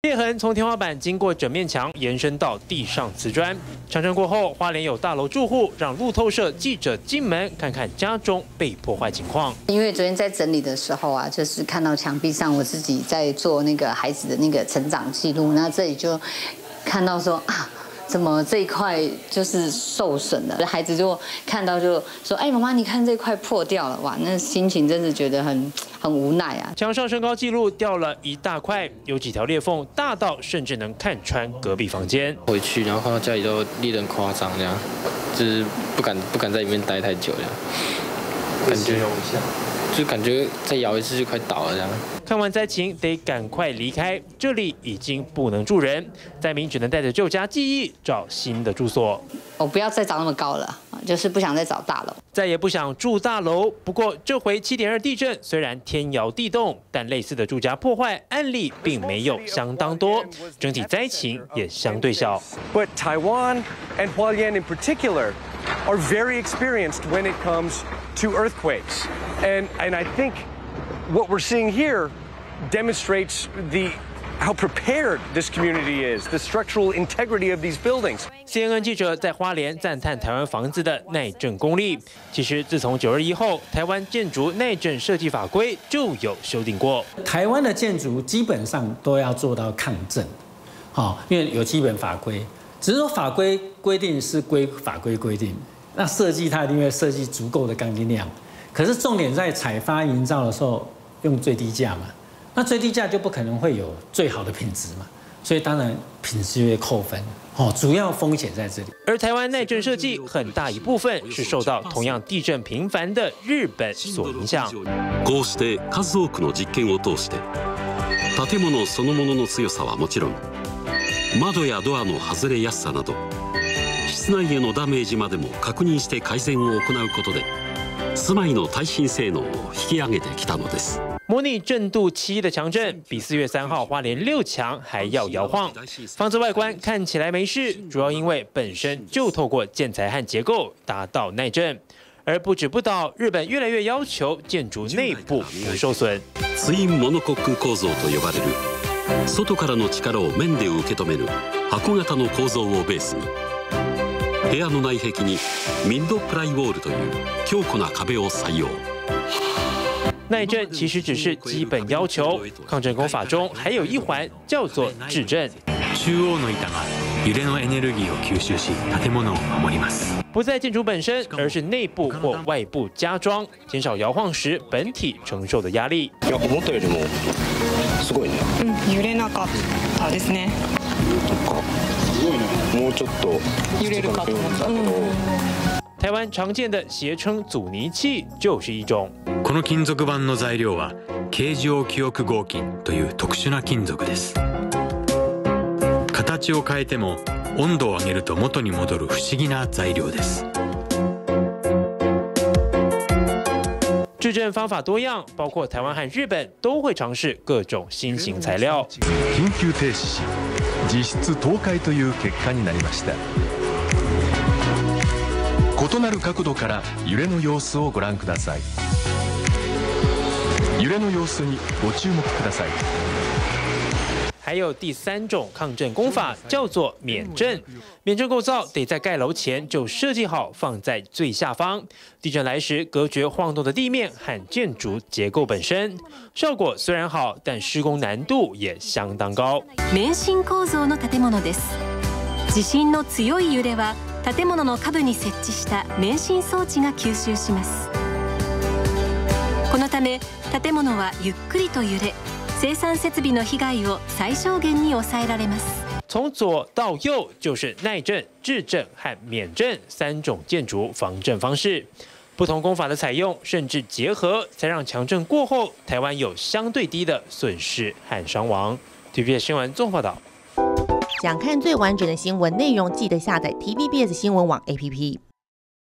裂痕从天花板经过整面墙延伸到地上瓷砖。强震过后，花莲有大楼住户让路透社记者进门看看家中被破坏情况。 因为昨天在整理的时候啊，就是看到墙壁上我自己在做那个孩子的那个成长记录，那这里就看到说啊。 怎么这一块就是受损了？孩子就看到就说：“哎，妈妈，你看这块破掉了，哇！”那心情真是觉得很无奈啊。 墙上身高记录掉了一大块，有几条裂缝大到甚至能看穿隔壁房间。 回去然后看到家里都裂得很夸张，这样就是不敢在里面待太久，这样感觉就感觉再摇一次就快倒了这样。 看完灾情，得赶快离开，这里已经不能住人，灾民只能带着旧家记忆找新的住所。 我不要再找那么高了，就是不想再找大楼， 再也不想住大楼。不过这回7.2地震虽然天摇地动，但类似的住家破坏案例并没有相当多，整体灾情也相对小。 But Taiwan and Hualien in particular are very experienced when it comes to earthquakes, and I think. What we're seeing here demonstrates how prepared this community is, the structural integrity of these buildings. CNN 记者在花莲赞叹台湾房子的耐震功力。其实自从921后，台湾建筑耐震设计法规就有修订过。 台湾的建筑基本上都要做到抗震，因为有基本法规，只是说法规规定是法规规定，那设计它一定会设计足够的钢筋量。可是重点在采发营造的时候。 用最低价嘛，那最低价就不可能会有最好的品质嘛，所以当然品质就会扣分。主要风险在这里。而台湾耐震设计很大一部分是受到同样地震频繁的日本所影響。 こうして数多くの実験を通して、建物そのものの強さはもちろん、窓やドアの外れやすさなど、室内へのダメージまでも確認して改善を行うことで。 住まいの耐震性能を引き上げてきたのです。 模拟震度7的强震，比4月3号花莲6强还要摇晃。房子外观看起来没事，主要因为本身就透过建材和结构达到耐震。而不止不倒，日本越来越要求建筑内部不受损。 ツインモノコック構造と呼ばれる、外からの力を面で受け止める箱型の構造をベースに。 部屋の内壁にミッドプライウォールという強固な壁を採用。 耐震其实只是基本要求，抗震工法中还有一环叫做制震。 中央の板が揺れのエネルギーを吸収し、建物を守ります。 不在建筑本身，而是内部或外部加装，减少摇晃时本体承受的压力。 いや思ったよりもすごいね。 揺れなかったですね。 もうちょっと揺れるかと思ったけど。 台湾常见的斜撑阻尼器就是一种。 この金属板の材料は形状記憶合金という特殊な金属です。形を変えても温度を上げると元に戻る不思議な材料です。 制震方法多样，包括台湾和日本都会尝试各种新型材料。 緊急停止し、実質倒壊という結果になりました。異なる角度から揺れの様子をご覧ください。揺れの様子にご注目ください。 还有第3种抗震工法叫做免震。免震构造得在盖楼前就设计好，放在最下方。地震来时，隔绝晃动的地面和建筑结构本身。效果虽然好，但施工难度也相当高。 免震構造の建物です。地震の強い揺れは建物の下部に設置した免震装置が吸収します。このため建物はゆっくりと揺れ。 生産設備の被害を最小限に抑えられます。 从左到右就是耐震、制震和免震3种建筑防震方式，不同工法的采用甚至结合，才让强震过后，台湾有相对低的损失和伤亡。TVBS 新闻综合报道。 想看最完整的新闻内容，记得下载 TVBS 新闻网 APP。